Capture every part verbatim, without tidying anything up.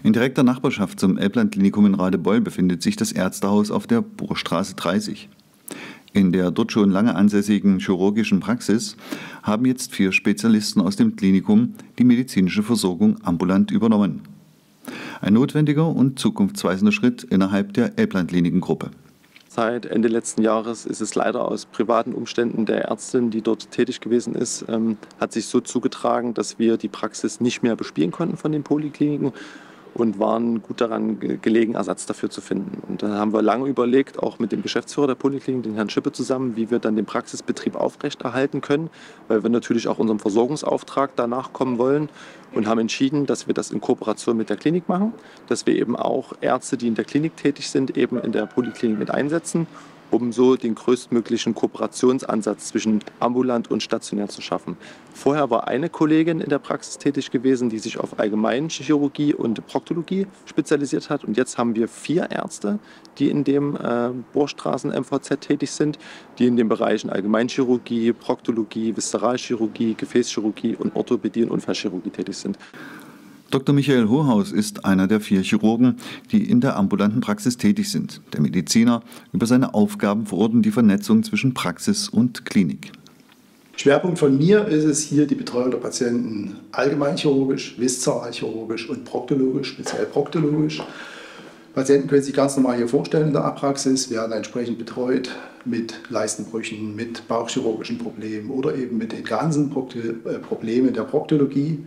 In direkter Nachbarschaft zum Elbland-Klinikum in Radebeul befindet sich das Ärztehaus auf der Burgstraße dreißig. In der dort schon lange ansässigen chirurgischen Praxis haben jetzt vier Spezialisten aus dem Klinikum die medizinische Versorgung ambulant übernommen. Ein notwendiger und zukunftsweisender Schritt innerhalb der Elbland-Klinikengruppe. Seit Ende letzten Jahres ist es leider aus privaten Umständen der Ärztin, die dort tätig gewesen ist, ähm, hat sich so zugetragen, dass wir die Praxis nicht mehr bespielen konnten von den Polikliniken und waren gut daran gelegen, Ersatz dafür zu finden. Und dann haben wir lange überlegt, auch mit dem Geschäftsführer der Poliklinik, den Herrn Schippe, zusammen, wie wir dann den Praxisbetrieb aufrechterhalten können, weil wir natürlich auch unserem Versorgungsauftrag danach kommen wollen und haben entschieden, dass wir das in Kooperation mit der Klinik machen, dass wir eben auch Ärzte, die in der Klinik tätig sind, eben in der Poliklinik mit einsetzen, um so den größtmöglichen Kooperationsansatz zwischen ambulant und stationär zu schaffen. Vorher war eine Kollegin in der Praxis tätig gewesen, die sich auf Allgemeinchirurgie und Proktologie spezialisiert hat. Und jetzt haben wir vier Ärzte, die in dem äh, Bohrstraßen-M V Z tätig sind, die in den Bereichen Allgemeinchirurgie, Proktologie, Viszeralchirurgie, Gefäßchirurgie und Orthopädie und Unfallchirurgie tätig sind. Doktor Michael Hohaus ist einer der vier Chirurgen, die in der ambulanten Praxis tätig sind. Der Mediziner über seine Aufgaben vor Ort und die Vernetzung zwischen Praxis und Klinik. Schwerpunkt von mir ist es hier die Betreuung der Patienten allgemeinchirurgisch, viszeralchirurgisch und proktologisch, speziell proktologisch. Patienten können sich ganz normal hier vorstellen in der Arztpraxis, werden entsprechend betreut mit Leistenbrüchen, mit bauchchirurgischen Problemen oder eben mit den ganzen Problemen der Proktologie.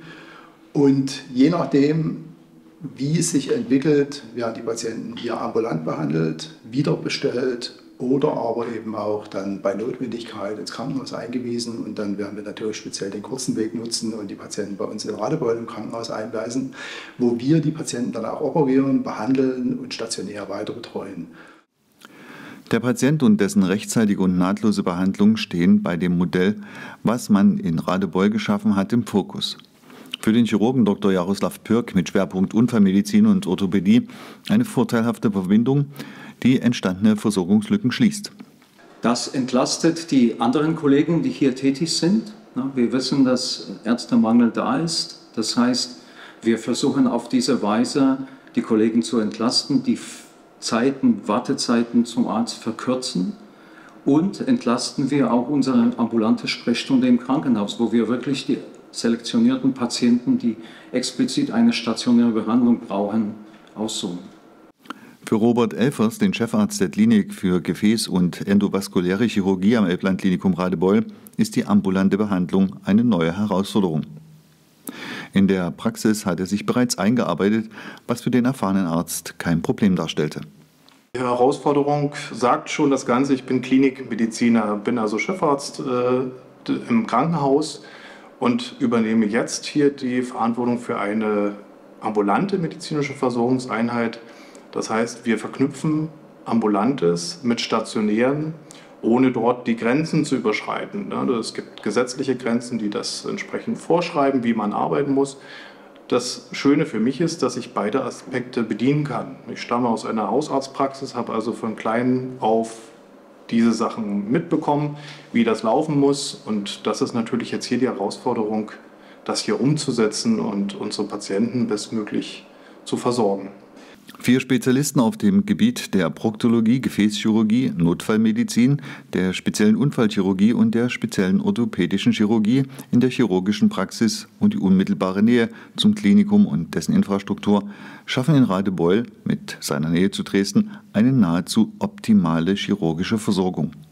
Und je nachdem, wie es sich entwickelt, werden die Patienten hier ambulant behandelt, wiederbestellt oder aber eben auch dann bei Notwendigkeit ins Krankenhaus eingewiesen. Und dann werden wir natürlich speziell den kurzen Weg nutzen und die Patienten bei uns in Radebeul im Krankenhaus einweisen, wo wir die Patienten dann auch operieren, behandeln und stationär weiter betreuen. Der Patient und dessen rechtzeitige und nahtlose Behandlung stehen bei dem Modell, was man in Radebeul geschaffen hat, im Fokus. Für den Chirurgen Doktor Jaroslav Pürk mit Schwerpunkt Unfallmedizin und Orthopädie eine vorteilhafte Verbindung, die entstandene Versorgungslücken schließt. Das entlastet die anderen Kollegen, die hier tätig sind. Wir wissen, dass Ärztemangel da ist. Das heißt, wir versuchen auf diese Weise, die Kollegen zu entlasten, die Zeiten, Wartezeiten zum Arzt verkürzen. Und entlasten wir auch unsere ambulante Sprechstunde im Krankenhaus, wo wir wirklich die selektionierten Patienten, die explizit eine stationäre Behandlung brauchen, aussuchen. Für Robert Elfers, den Chefarzt der Klinik für Gefäß- und endovaskuläre Chirurgie am Elbland-Klinikum Radebeul, ist die ambulante Behandlung eine neue Herausforderung. In der Praxis hat er sich bereits eingearbeitet, was für den erfahrenen Arzt kein Problem darstellte. Die Herausforderung sagt schon das Ganze. Ich bin Klinikmediziner, bin also Chefarzt äh, im Krankenhaus und übernehme jetzt hier die Verantwortung für eine ambulante medizinische Versorgungseinheit. Das heißt, wir verknüpfen Ambulantes mit Stationären, ohne dort die Grenzen zu überschreiten. Es gibt gesetzliche Grenzen, die das entsprechend vorschreiben, wie man arbeiten muss. Das Schöne für mich ist, dass ich beide Aspekte bedienen kann. Ich stamme aus einer Hausarztpraxis, habe also von klein auf diese Sachen mitbekommen, wie das laufen muss. Und das ist natürlich jetzt hier die Herausforderung, das hier umzusetzen und unsere Patienten bestmöglich zu versorgen. Vier Spezialisten auf dem Gebiet der Proktologie, Gefäßchirurgie, Notfallmedizin, der speziellen Unfallchirurgie und der speziellen orthopädischen Chirurgie in der chirurgischen Praxis und die unmittelbare Nähe zum Klinikum und dessen Infrastruktur schaffen in Radebeul mit seiner Nähe zu Dresden eine nahezu optimale chirurgische Versorgung.